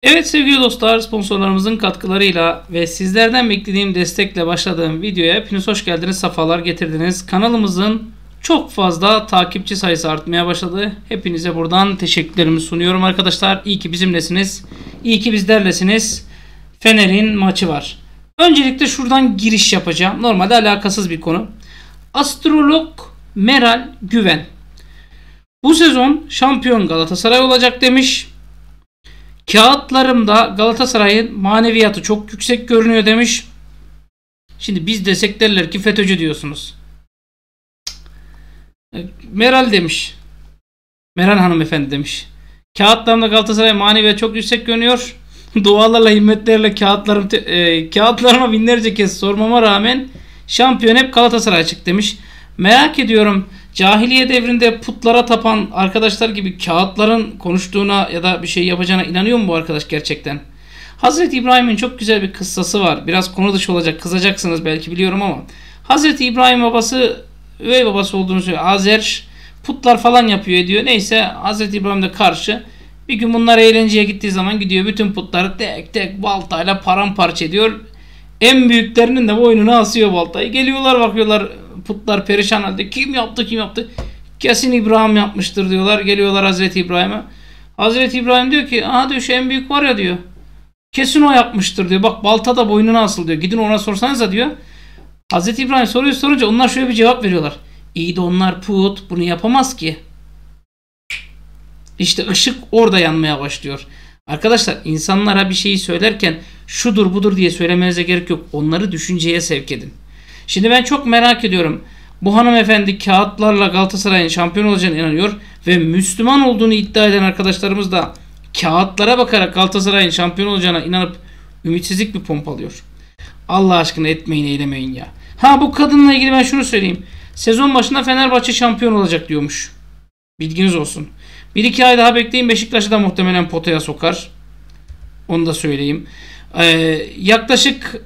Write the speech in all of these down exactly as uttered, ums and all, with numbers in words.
Evet sevgili dostlar, sponsorlarımızın katkılarıyla ve sizlerden beklediğim destekle başladığım videoya hepiniz hoş geldiniz, sefalar getirdiniz. Kanalımızın çok fazla takipçi sayısı artmaya başladı. Hepinize buradan teşekkürlerimi sunuyorum arkadaşlar. İyi ki bizimlesiniz. İyi ki bizlerlesiniz. Fener'in maçı var. Öncelikle şuradan giriş yapacağım. Normalde alakasız bir konu. Astrolog Meral Güven bu sezon şampiyon Galatasaray olacak demiş. Kağıtlarımda Galatasaray'ın maneviyatı çok yüksek görünüyor demiş. Şimdi biz desek derler ki FETÖ'cü diyorsunuz. Meral demiş. Meral hanımefendi demiş. Kağıtlarımda Galatasaray maneviyatı çok yüksek görünüyor. Dualarla, himmetlerle kağıtlarım e, kağıtlarıma binlerce kez sormama rağmen şampiyon hep Galatasaray çıktı demiş. Merak ediyorum, cahiliye devrinde putlara tapan arkadaşlar gibi kağıtların konuştuğuna ya da bir şey yapacağına inanıyor mu bu arkadaş gerçekten? Hazreti İbrahim'in çok güzel bir kıssası var. Biraz konu dışı olacak, kızacaksınız belki, biliyorum ama Hazreti İbrahim babası, üvey babası olduğunu söylüyor. Azer putlar falan yapıyor ediyor. Neyse, Hazreti İbrahim de karşı. Bir gün bunlar eğlenceye gittiği zaman gidiyor, bütün putları tek tek baltayla paramparça ediyor. En büyüklerinin de boynuna asıyor baltayı. Geliyorlar, bakıyorlar, putlar perişan halde. Kim yaptı kim yaptı? Kesin İbrahim yapmıştır diyorlar. Geliyorlar Hazreti İbrahim'e. Hazreti İbrahim diyor ki, aha diyor, şu en büyük var ya diyor. Kesin o yapmıştır diyor. Bak, balta da boynuna asıl diyor. Gidin ona sorsanıza diyor. Hazreti İbrahim soruyu sorunca onlar şöyle bir cevap veriyorlar. İyi de onlar put, bunu yapamaz ki. İşte ışık orada yanmaya başlıyor. Arkadaşlar, insanlara bir şeyi söylerken şudur budur diye söylemenize gerek yok. Onları düşünceye sevk edin. Şimdi ben çok merak ediyorum. Bu hanımefendi kağıtlarla Galatasaray'ın şampiyon olacağına inanıyor ve Müslüman olduğunu iddia eden arkadaşlarımız da kağıtlara bakarak Galatasaray'ın şampiyon olacağına inanıp ümitsizlik bir pompalıyor. Allah aşkına etmeyin, eylemeyin ya. Ha, bu kadınla ilgili ben şunu söyleyeyim. Sezon başında Fenerbahçe şampiyon olacak diyormuş. Bilginiz olsun. Bir iki ay daha bekleyin, Beşiktaş'ı da muhtemelen potaya sokar. Onu da söyleyeyim. Ee, yaklaşık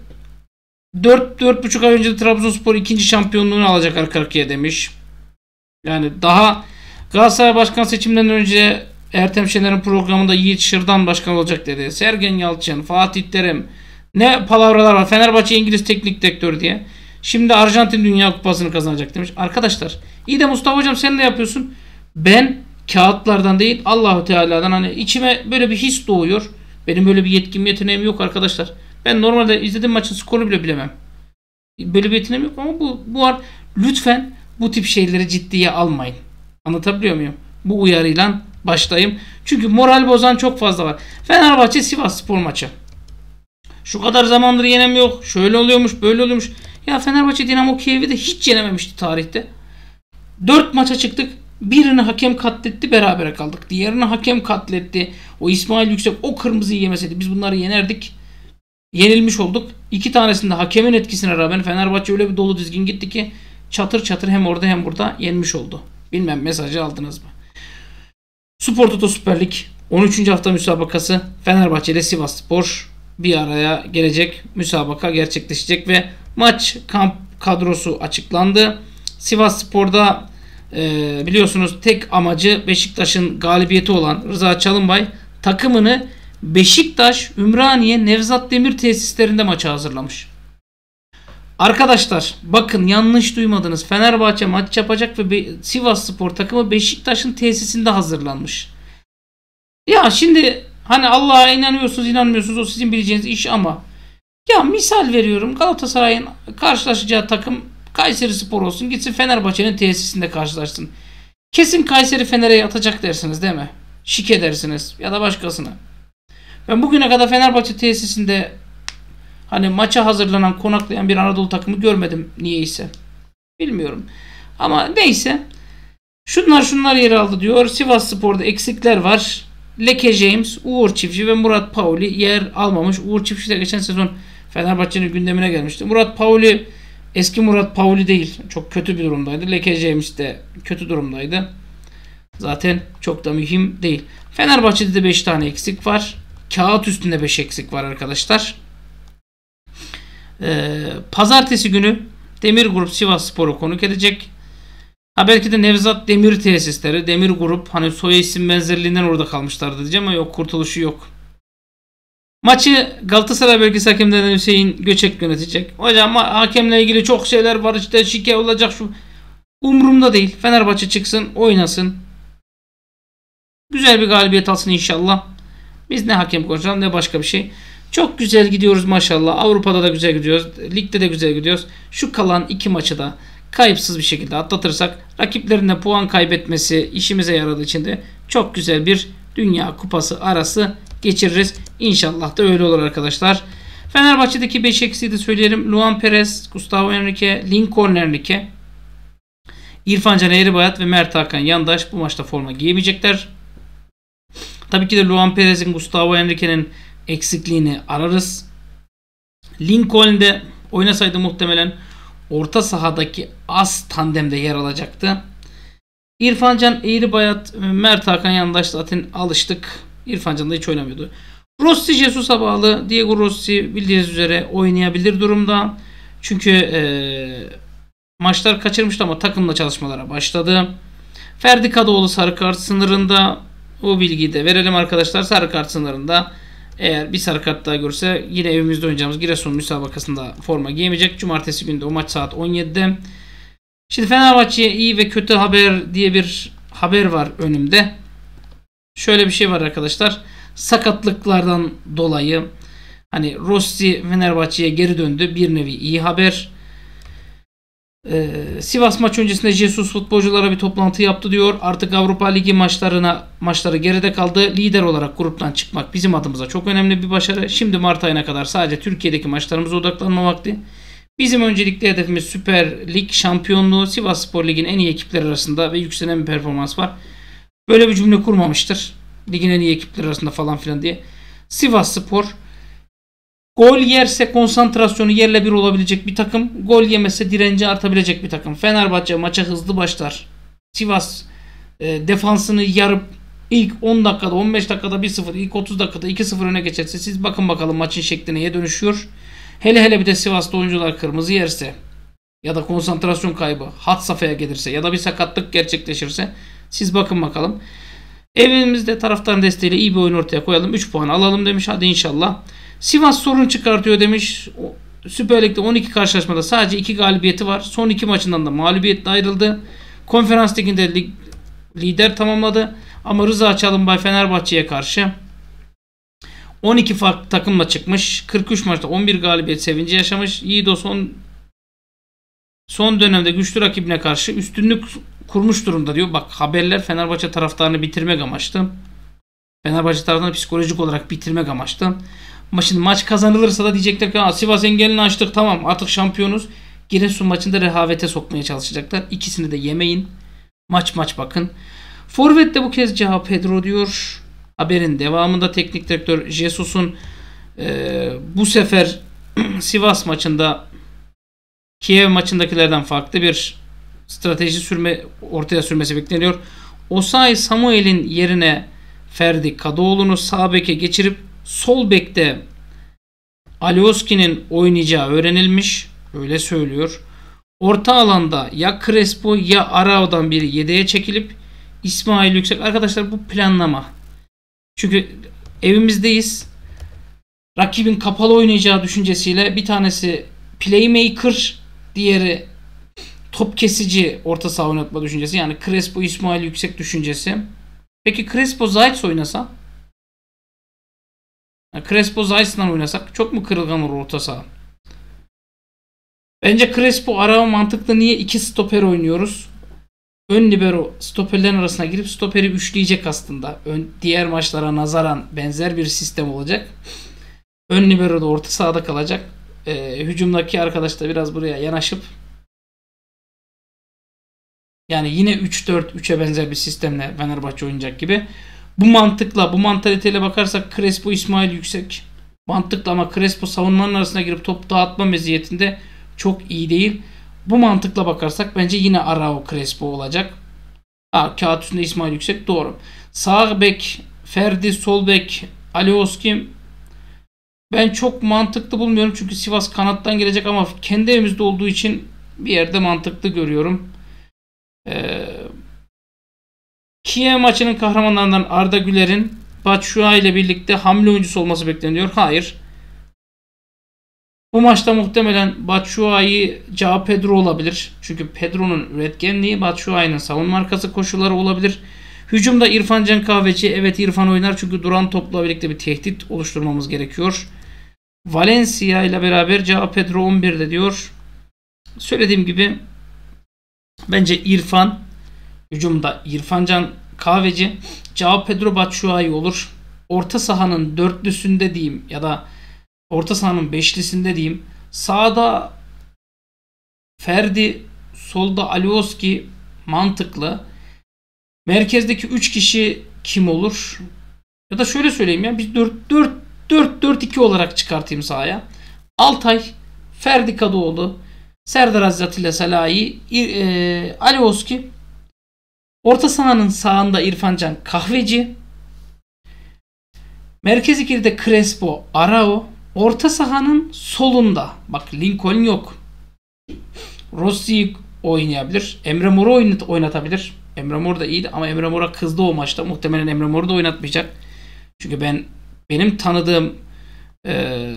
dört dört buçuk ay önce de Trabzonspor ikinci şampiyonluğunu alacak arka arkaya demiş. Yani daha Galatasaray başkan seçiminden önce Ertem Şener'in programında Yiğit Şırdan başkan olacak dedi. Sergen Yalçın, Fatih Terim, ne palavralar var. Fenerbahçe İngiliz teknik direktör diye. Şimdi Arjantin Dünya Kupası'nı kazanacak demiş. Arkadaşlar, iyi de Mustafa hocam sen de yapıyorsun. Ben kağıtlardan değil, Allahu Teala'dan, hani içime böyle bir his doğuyor. Benim böyle bir yetkim, yeteneğim yok arkadaşlar. Ben normalde izlediğim maçın skorunu bile bilemem. Böyle bir yeteneğim yok ama bu, bu var. Lütfen bu tip şeyleri ciddiye almayın. Anlatabiliyor muyum? Bu uyarıyla başlayayım. Çünkü moral bozan çok fazla var. Fenerbahçe Sivasspor maçı. Şu kadar zamandır yenemiyor. Şöyle oluyormuş, böyle oluyormuş. Ya Fenerbahçe Dinamo Kiev'i de hiç yenememişti tarihte. dört maça çıktık. Birini hakem katletti, berabere kaldık. Diğerini hakem katletti. O İsmail Yüksek o kırmızıyı yemeseydi biz bunları yenerdik. Yenilmiş olduk. İki tanesinde hakemin etkisine rağmen Fenerbahçe öyle bir dolu dizgin gitti ki çatır çatır hem orada hem burada yenmiş oldu. Bilmem mesajı aldınız mı? Spor Toto Süper Lig on üçüncü hafta müsabakası, Fenerbahçe ile Sivasspor bir araya gelecek. Müsabaka gerçekleşecek ve maç kamp kadrosu açıklandı. Sivasspor'da Ee, biliyorsunuz tek amacı Beşiktaş'ın galibiyeti olan Rıza Çalınbay takımını Beşiktaş, Ümraniye, Nevzat Demir tesislerinde maça hazırlamış. Arkadaşlar bakın, yanlış duymadınız. Fenerbahçe maç yapacak ve Be Sivasspor takımı Beşiktaş'ın tesisinde hazırlanmış. Ya şimdi hani Allah'a inanıyorsunuz inanmıyorsunuz, o sizin bileceğiniz iş ama ya misal veriyorum, Galatasaray'ın karşılaşacağı takım Kayserispor olsun, gitsin Fenerbahçe'nin tesisinde karşılaşsın. Kesin Kayseri Fener'e atacak dersiniz değil mi? Şike dersiniz ya da başkasına. Ben bugüne kadar Fenerbahçe tesisinde hani maça hazırlanan, konaklayan bir Anadolu takımı görmedim niyeyse. Bilmiyorum. Ama neyse. Şunlar şunlar yer aldı diyor. Sivasspor'da eksikler var. Leke James, Uğur Çiftçi ve Murat Pauli yer almamış. Uğur Çiftçi de geçen sezon Fenerbahçe'nin gündemine gelmişti. Murat Pauli eski Murat Pauli değil. Çok kötü bir durumdaydı. Leke James de kötü durumdaydı. Zaten çok da mühim değil. Fenerbahçe'de de beş tane eksik var. Kağıt üstünde beş eksik var arkadaşlar. Ee, Pazartesi günü Demir Grup Sivasspor'u konuk edecek. Ha belki de Nevzat Demir tesisleri, Demir Grup, hani soy isim benzerliğinden orada kalmışlardı diyeceğim ama yok, kurtuluşu yok. Maçı Galatasaray bölgesi hakemlerinden Hüseyin Göçek yönetecek. Hocam hakemle ilgili çok şeyler var, işte şike olacak şu. Umurumda değil. Fenerbahçe çıksın, oynasın. Güzel bir galibiyet alsın inşallah. Biz ne hakem konuşalım ne başka bir şey. Çok güzel gidiyoruz maşallah. Avrupa'da da güzel gidiyoruz. Ligde de güzel gidiyoruz. Şu kalan iki maçı da kayıpsız bir şekilde atlatırsak, rakiplerin de puan kaybetmesi işimize yaradığı için de çok güzel bir Dünya Kupası arası geçiririz. İnşallah da öyle olur arkadaşlar. Fenerbahçe'deki beş eksiği de söyleyelim. Luan Perez, Gustavo Henrique, Lincoln Henrique, İrfan Can Eğribayat ve Mert Hakan Yandaş bu maçta forma giyemeyecekler. Tabii ki de Luan Perez'in, Gustavo Henrique'nin eksikliğini ararız. Lincoln'de oynasaydı muhtemelen orta sahadaki az tandemde yer alacaktı. İrfan Can Eğribayat, Mert Hakan Yandaş zaten alıştık. İrfan Can da hiç oynamıyordu. Rossi Jesus'a bağlı. Diego Rossi bildiğiniz üzere oynayabilir durumda. Çünkü ee, maçlar kaçırmıştı ama takımla çalışmalara başladı. Ferdi Kadıoğlu sarı kart sınırında. O bilgiyi de verelim arkadaşlar. Sarı kart sınırında. Eğer bir sarı kart daha görse yine evimizde oynayacağımız Giresun müsabakasında forma giyemeyecek. Cumartesi günde o maç saat on yedide. Şimdi Fenerbahçe'ye iyi ve kötü haber diye bir haber var önümde. Şöyle bir şey var arkadaşlar. Sakatlıklardan dolayı hani Rossi Fenerbahçe'ye geri döndü. Bir nevi iyi haber. Ee, Sivas maç öncesinde Jesus futbolculara bir toplantı yaptı diyor. Artık Avrupa Ligi maçlarına maçları geride kaldı. Lider olarak gruptan çıkmak bizim adımıza çok önemli bir başarı. Şimdi Mart ayına kadar sadece Türkiye'deki maçlarımıza odaklanma vakti. Bizim öncelikli hedefimiz Süper Lig şampiyonluğu. Sivasspor Lig'in en iyi ekipleri arasında ve yükselen bir performans var. Böyle bir cümle kurmamıştır. Ligin en iyi ekipleri arasında falan filan diye. Sivasspor gol yerse konsantrasyonu yerle bir olabilecek bir takım. Gol yemezse direnci artabilecek bir takım. Fenerbahçe maça hızlı başlar. Sivas e, defansını yarıp ilk on dakikada on beş dakikada bir sıfır, ilk otuz dakikada iki sıfır öne geçerse siz bakın bakalım maçın şekli neye dönüşüyor. Hele hele bir de Sivas'ta oyuncular kırmızı yerse ya da konsantrasyon kaybı had safhaya gelirse ya da bir sakatlık gerçekleşirse siz bakın bakalım. Evimizde taraftarın desteğiyle iyi bir oyun ortaya koyalım. üç puan alalım demiş. Hadi inşallah. Sivas sorun çıkartıyor demiş. Süper Lig'de on iki karşılaşmada sadece iki galibiyeti var. Son iki maçından da mağlubiyetle ayrıldı. Konferans Ligi'nde lig, lider tamamladı. Ama Rıza Çalınbay Fenerbahçe'ye karşı on iki farklı takımla çıkmış. kırk üç maçta on bir galibiyet sevinci yaşamış. Yiğido son son dönemde güçlü rakibine karşı üstünlük kurmuş durumda diyor. Bak haberler Fenerbahçe taraftarını bitirmek amaçlı. Fenerbahçe taraftarını psikolojik olarak bitirmek amaçlı. Ama şimdi maç kazanılırsa da diyecekler ki Sivas engelini açtık, tamam artık şampiyonuz. Giresun maçında rehavete sokmaya çalışacaklar. İkisini de yemeyin. Maç maç bakın. Forvet'te bu kez Joao Pedro diyor. Haberin devamında teknik direktör Jesus'un e, bu sefer Sivas maçında Kiev maçındakilerden farklı bir strateji sürme ortaya sürmesi bekleniyor. Osayi Samuel'in yerine Ferdi Kadıoğlu'nu sağ beke geçirip sol bekte Alioski'nin oynayacağı öğrenilmiş. Öyle söylüyor. Orta alanda ya Crespo ya Arao'dan biri yedeğe çekilip İsmail Yüksek. Arkadaşlar bu planlama. Çünkü evimizdeyiz. Rakibin kapalı oynayacağı düşüncesiyle bir tanesi playmaker, diğeri top kesici orta saha oynatma düşüncesi. Yani Crespo İsmail Yüksek düşüncesi. Peki Crespo Zayt oynasa? Crespo Zayt'la oynasak çok mu kırılgan olur orta saha? Bence Crespo Arao mantıklı. Niye iki stoper oynuyoruz? Ön libero stoperlerin arasına girip stoperi üçleyecek aslında. Ön, diğer maçlara nazaran benzer bir sistem olacak. Ön libero da orta sahada kalacak. Ee, hücumdaki arkadaş da biraz buraya yanaşıp yani yine üç dört üçe benzer bir sistemle Fenerbahçe oynayacak gibi. Bu mantıkla, bu mantaliteyle bakarsak Crespo İsmail Yüksek mantıklı ama Crespo savunmanın arasına girip top dağıtma meziyetinde çok iyi değil. Bu mantıkla bakarsak bence yine Arao Crespo olacak. Ha, kağıt üstünde İsmail Yüksek doğru. Sağ bek Ferdi, sol bek Alioski ben çok mantıklı bulmuyorum. Çünkü Sivas kanattan gelecek ama kendi evimizde olduğu için bir yerde mantıklı görüyorum. Ee, Kiev maçının kahramanlarından Arda Güler'in Batshuayi ile birlikte hamle oyuncusu olması bekleniyor. Hayır. Bu maçta muhtemelen Batshuayi, João Pedro olabilir. Çünkü Pedro'nun üretkenliği, Batshuayi'nin savunma arkası koşuları olabilir. Hücumda İrfan Can Kahveci. Evet, İrfan oynar çünkü duran topla birlikte bir tehdit oluşturmamız gerekiyor. Valencia ile beraber João Pedro on birde diyor. Söylediğim gibi bence İrfan, hücumda İrfan Can Kahveci, João Pedro, Batshuayi olur. Orta sahanın dörtlüsünde diyeyim ya da orta sahanın beşlisinde diyeyim. Sağda Ferdi, solda Alioski mantıklı. Merkezdeki üç kişi kim olur? Ya da şöyle söyleyeyim ya, biz dört dört dört dört iki olarak çıkartayım sahaya. Altay, Ferdi Kadıoğlu, Serdar Aziz Atilla Salahi, e, Alioski. Orta sahanın sağında İrfan Can Kahveci. Merkez ikilide Crespo, Arao. Orta sahanın solunda, bak Lincoln yok, Rossi oynayabilir. Emre Mor'u oynat oynatabilir. Emre Mor da iyiydi ama Emre Mor'a kızdı o maçta. Muhtemelen Emre Mor'u da oynatmayacak. Çünkü ben benim tanıdığım e,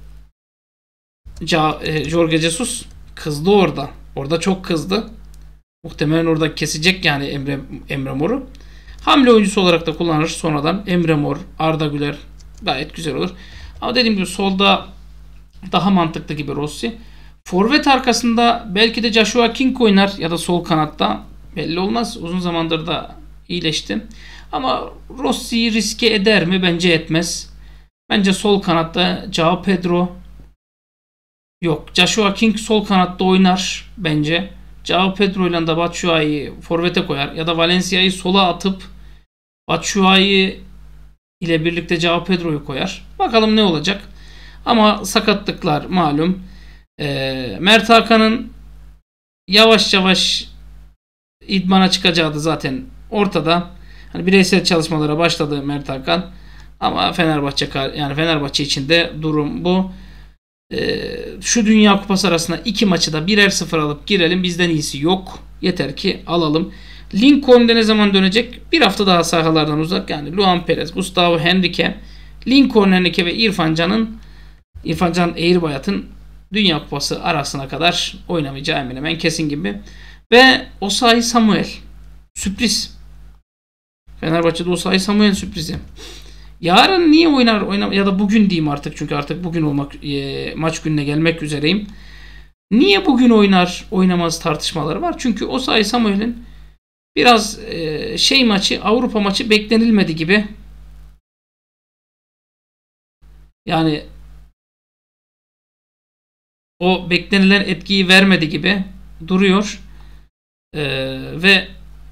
Ca, e, Jorge Jesus kızdı orada. Orada çok kızdı. Muhtemelen orada kesecek yani Emre, Emre Mor'u. Hamle oyuncusu olarak da kullanır sonradan. Emre Mor, Arda Güler gayet güzel olur. Ama dediğim gibi solda daha mantıklı gibi Rossi. Forvet arkasında belki de Joshua King oynar ya da sol kanatta. Belli olmaz. Uzun zamandır da iyileşti. Ama Rossi'yi riske eder mi? Bence etmez. Bence sol kanatta João Pedro, yok, Joshua King sol kanatta oynar bence. João Pedro ile de Batshuayi'yi forvete koyar ya da Valencia'yı sola atıp Batshuayi ile birlikte João Pedro'yu koyar. Bakalım ne olacak. Ama sakatlıklar malum. E, Mert Hakan'ın yavaş yavaş idmana çıkacağı da zaten ortada. Hani bireysel çalışmalara başladı Mert Hakan. Ama Fenerbahçe yani Fenerbahçe için de durum bu. Ee, şu Dünya Kupası arasında iki maçı da birer sıfır alıp girelim. Bizden iyisi yok. Yeter ki alalım. Lincoln'de ne zaman dönecek? Bir hafta daha sahalardan uzak. Yani Luan Perez, Gustavo Henrique, Lincoln Henrique ve İrfan Can'ın İrfan Can Eğirbayat'ın Dünya Kupası arasına kadar oynamayacağı hemen hemen kesin gibi. Ve Osayi Samuel. Sürpriz. Fenerbahçe'de Osayi Samuel sürprizi. Yarın niye oynar oynar ya da bugün diyeyim artık, çünkü artık bugün olmak e, maç gününe gelmek üzereyim. Niye bugün oynar oynamaz tartışmaları var. Çünkü Osayi Samuel'in biraz e, şey maçı, Avrupa maçı beklenilmedi gibi. Yani o beklenilen etkiyi vermedi gibi duruyor. E, ve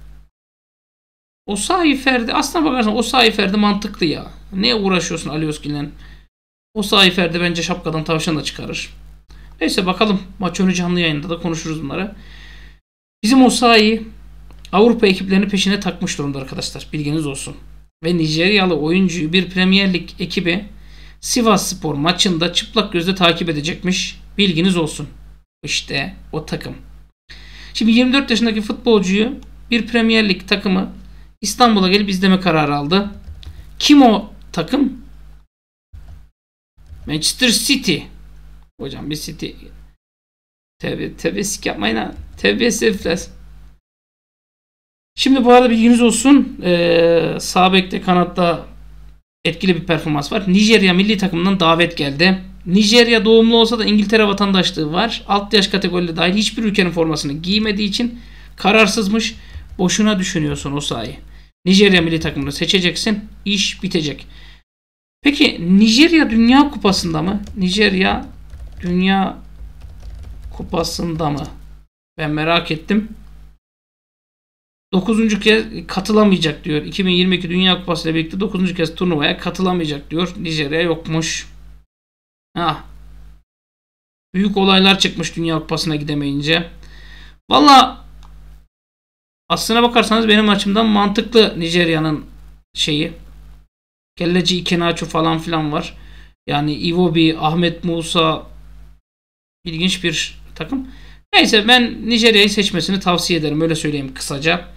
Osayi Ferdi, aslına bakarsan Osayi Ferdi mantıklı ya. Ne uğraşıyorsun Alioski'yle? Osayi Ferdi bence şapkadan tavşan da çıkarır. Neyse bakalım. Maç önü canlı yayında da konuşuruz bunları. Bizim Osayi Avrupa ekiplerinin peşine takmış durumda arkadaşlar. Bilginiz olsun. Ve Nijeryalı oyuncuyu bir Premier Lig ekibi Sivasspor maçında çıplak gözle takip edecekmiş. Bilginiz olsun. İşte o takım. Şimdi yirmi dört yaşındaki futbolcuyu bir Premier Lig takımı İstanbul'a gelip izleme kararı aldı. Kim o takım? Manchester City. Hocam bir City. Tevbe, tevbesik yapmayın ha. Tevbesifler. Şimdi bu arada bilginiz olsun. Ee, sağ bekte, kanatta etkili bir performans var. Nijerya milli takımından davet geldi. Nijerya doğumlu olsa da İngiltere vatandaşlığı var. Alt yaş kategoride dahil hiçbir ülkenin formasını giymediği için kararsızmış. Boşuna düşünüyorsun Osayi. Nijerya milli takımını seçeceksin. İş bitecek. Peki Nijerya Dünya Kupası'nda mı? Nijerya Dünya Kupası'nda mı? Ben merak ettim. dokuzuncu kez katılamayacak diyor. iki bin yirmi iki Dünya Kupası ile birlikte dokuzuncu kez turnuvaya katılamayacak diyor. Nijerya yokmuş. Ha. Büyük olaylar çıkmış Dünya Kupası'na gidemeyince. Valla aslına bakarsanız benim açımdan mantıklı Nijerya'nın şeyi. Kelleci Ikenacho falan filan var. Yani Iwobi, Ahmet Musa, ilginç bir takım. Neyse ben Nijerya'yı seçmesini tavsiye ederim. Öyle söyleyeyim kısaca.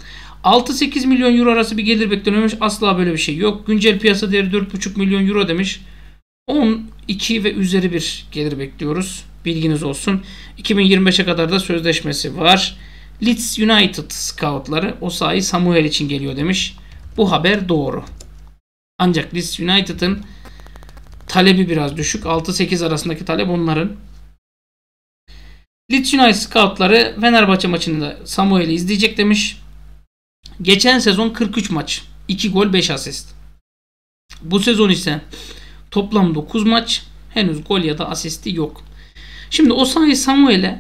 altı sekiz milyon euro arası bir gelir bekleniyormuş. Asla böyle bir şey yok. Güncel piyasa değeri dört buçuk milyon euro demiş. on iki ve üzeri bir gelir bekliyoruz. Bilginiz olsun. iki bin yirmi beşe kadar da sözleşmesi var. Leeds United scoutları Osayi Samuel için geliyor demiş. Bu haber doğru. Ancak Leeds United'ın talebi biraz düşük. altı sekiz arasındaki talep onların. Leeds United scoutları Fenerbahçe maçında Samuel'i izleyecek demiş. Geçen sezon kırk üç maç. iki gol beş asist. Bu sezon ise toplam dokuz maç. Henüz gol ya da asisti yok. Şimdi Osayi Samuel'e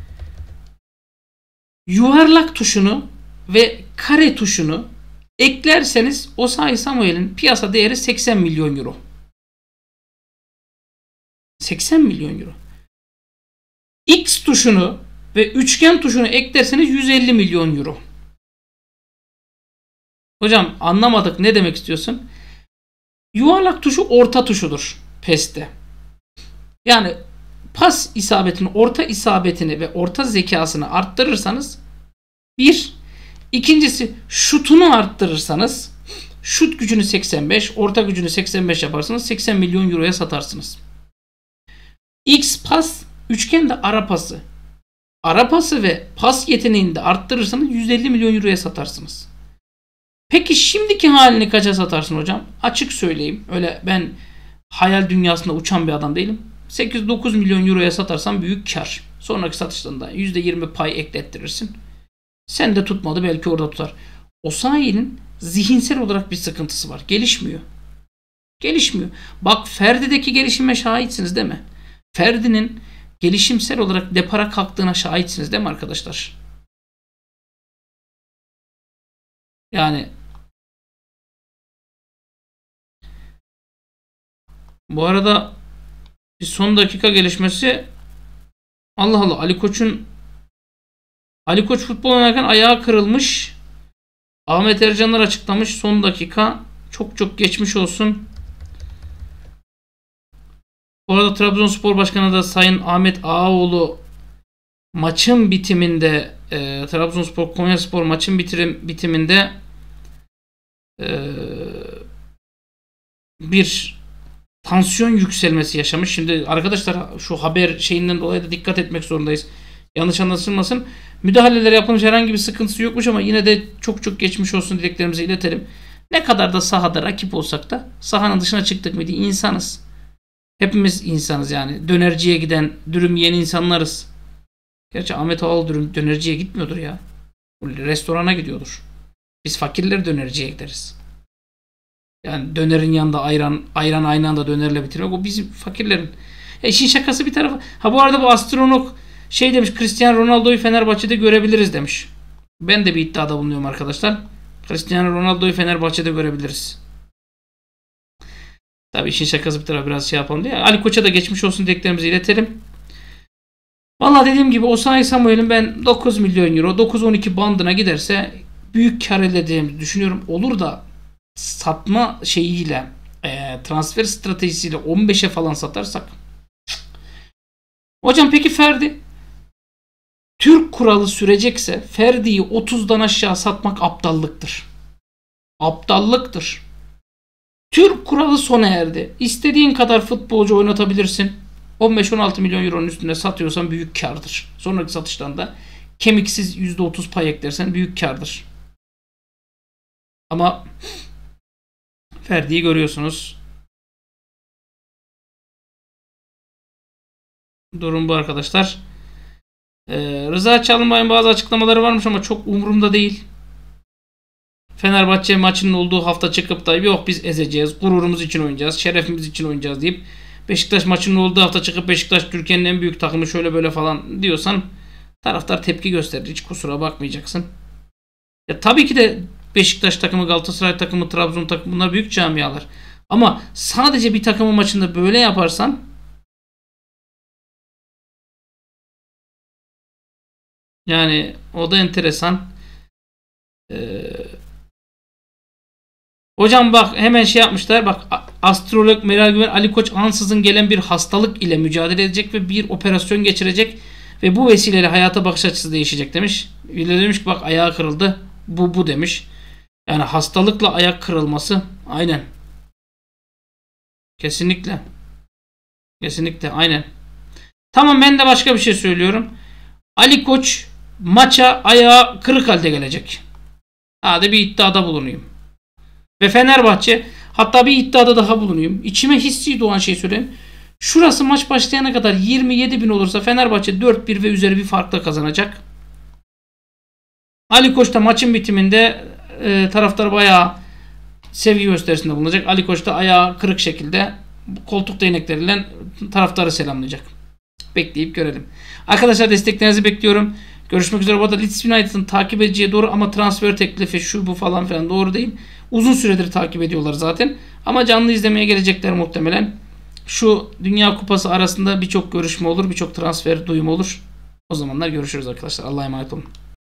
yuvarlak tuşunu ve kare tuşunu eklerseniz Osayi Samuel'in piyasa değeri seksen milyon euro. seksen milyon euro. X tuşunu ve üçgen tuşunu eklerseniz yüz elli milyon euro. Hocam anlamadık, ne demek istiyorsun? Yuvarlak tuşu orta tuşudur P E S'te. Yani pas isabetini, orta isabetini ve orta zekasını arttırırsanız bir. İkincisi şutunu arttırırsanız şut gücünü seksen beş, orta gücünü seksen beş yaparsanız seksen milyon euroya satarsınız. X pas, üçgen de ara pası. Ara pası ve pas yeteneğini de arttırırsanız yüz elli milyon euroya satarsınız. Peki şimdiki halini kaça satarsın hocam? Açık söyleyeyim. Öyle ben hayal dünyasında uçan bir adam değilim. sekiz dokuz milyon euroya satarsan büyük kar. Sonraki satışlarında yüzde yirmi pay eklettirirsin. Sen de tutmadı, belki orada tutar. Osayi'nin zihinsel olarak bir sıkıntısı var. Gelişmiyor. Gelişmiyor. Bak Ferdi'deki gelişime şahitsiniz değil mi? Ferdi'nin gelişimsel olarak depara kalktığına şahitsiniz değil mi arkadaşlar? Yani bu arada bir son dakika gelişmesi, Allah Allah, Ali Koç'un Ali Koç futbol oynarken ayağı kırılmış. Ahmet Ercanlar açıklamış son dakika. Çok çok geçmiş olsun. Bu arada Trabzonspor Başkanı da Sayın Ahmet Ağaoğlu maçın bitiminde e, Trabzonspor Konyaspor maçın bitirim, bitiminde e, bir tansiyon yükselmesi yaşamış. Şimdi arkadaşlar şu haber şeyinden dolayı da dikkat etmek zorundayız. Yanlış anlaşılmasın. Müdahaleler yapılmış, herhangi bir sıkıntısı yokmuş ama yine de çok çok geçmiş olsun dileklerimizi iletelim. Ne kadar da sahada rakip olsak da sahanın dışına çıktık mı diye insanız. Hepimiz insanız yani. Dönerciye giden, dürüm yiyen insanlarız. Gerçi Ahmet Ağaoğlu dürüm, dönerciye gitmiyordur ya. Restorana gidiyordur. Biz fakirler dönerciye gideriz. Yani dönerin yanında ayran, ayran aynı anda dönerle bitirmek o bizim fakirlerin. E işin şakası bir tarafa. Ha bu arada bu astronot şey demiş, Cristiano Ronaldo'yu Fenerbahçe'de görebiliriz demiş. Ben de bir iddiada bulunuyorum arkadaşlar. Cristiano Ronaldo'yu Fenerbahçe'de görebiliriz. Tabii işin şakası bir tarafa, biraz şey yapalım diye. Ali Koç'a da geçmiş olsun dileklerimizi iletelim. Valla dediğim gibi Osayi Samuel'in ben dokuz milyon euro, dokuz on iki bandına giderse büyük kar elde edeceğimizi düşünüyorum. Olur da satma şeyiyle, e, transfer stratejisiyle on beşe falan satarsak. Hocam peki Ferdi? Türk kuralı sürecekse Ferdi'yi otuzdan aşağı satmak aptallıktır. Aptallıktır. Türk kuralı sona erdi. İstediğin kadar futbolcu oynatabilirsin. on beş on altı milyon euronun üstüne satıyorsan büyük kardır. Sonraki satışlarında kemiksiz yüzde otuz pay eklersen büyük kardır. Ama Ferdi'yi görüyorsunuz. Durum bu arkadaşlar. Ee, Rıza Çalınbay'ın bazı açıklamaları varmış ama çok umurumda değil. Fenerbahçe maçının olduğu hafta çıkıp da yok biz ezeceğiz, gururumuz için oynayacağız, şerefimiz için oynayacağız deyip Beşiktaş maçının olduğu hafta çıkıp Beşiktaş Türkiye'nin en büyük takımı şöyle böyle falan diyorsan taraftar tepki gösterir. Hiç kusura bakmayacaksın. Ya tabii ki de Beşiktaş takımı, Galatasaray takımı, Trabzon takımı, bunlar büyük camialar. Ama sadece bir takımın maçında böyle yaparsan yani o da enteresan. Ee, hocam bak hemen şey yapmışlar. Bak astrolog Meral Güven, Ali Koç ansızın gelen bir hastalık ile mücadele edecek ve bir operasyon geçirecek ve bu vesileyle hayata bakış açısı değişecek demiş. Bir de demiş ki bak ayağı kırıldı. Bu bu demiş. Yani hastalıkla ayak kırılması. Aynen. Kesinlikle. Kesinlikle aynen. Tamam, ben de başka bir şey söylüyorum. Ali Koç maça ayağı kırık halde gelecek. Hadi bir iddiada bulunayım. Ve Fenerbahçe, hatta bir iddiada daha bulunayım. İçime hissi doğan şey söyleyeyim. Şurası maç başlayana kadar yirmi yedi bin olursa Fenerbahçe dört bir ve üzeri bir farkla kazanacak. Ali Koç da maçın bitiminde e, taraftar bayağı sevgi gösterisinde bulunacak. Ali Koç da ayağı kırık şekilde koltuk değnekleriyle taraftarı selamlayacak. Bekleyip görelim. Arkadaşlar, desteklerinizi bekliyorum. Görüşmek üzere. Bu arada Leeds United'ın takip edeceği doğru ama transfer teklifi şu bu falan filan doğru değil. Uzun süredir takip ediyorlar zaten. Ama canlı izlemeye gelecekler muhtemelen. Şu Dünya Kupası arasında birçok görüşme olur, birçok transfer duyumu olur. O zamanlar görüşürüz arkadaşlar. Allah'a emanet olun.